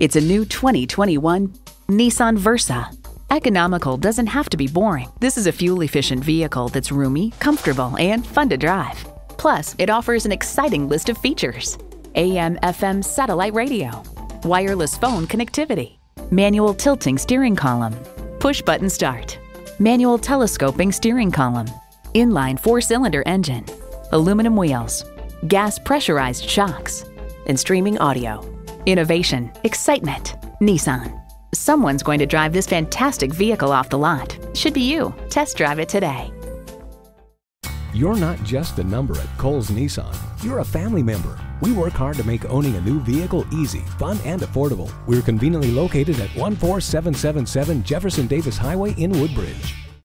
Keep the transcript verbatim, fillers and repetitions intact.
It's a new twenty twenty-one Nissan Versa. Economical doesn't have to be boring. This is a fuel-efficient vehicle that's roomy, comfortable, and fun to drive. Plus, it offers an exciting list of features: A M F M satellite radio, wireless phone connectivity, manual tilting steering column, push-button start, manual telescoping steering column, inline four-cylinder engine, aluminum wheels, gas pressurized shocks, and streaming audio. Innovation, excitement, Nissan. Someone's going to drive this fantastic vehicle off the lot. Should be you. Test drive it today. You're not just a number at Cowles Nissan. You're a family member. We work hard to make owning a new vehicle easy, fun, and affordable. We're conveniently located at one four seven seven seven Jefferson Davis Highway in Woodbridge.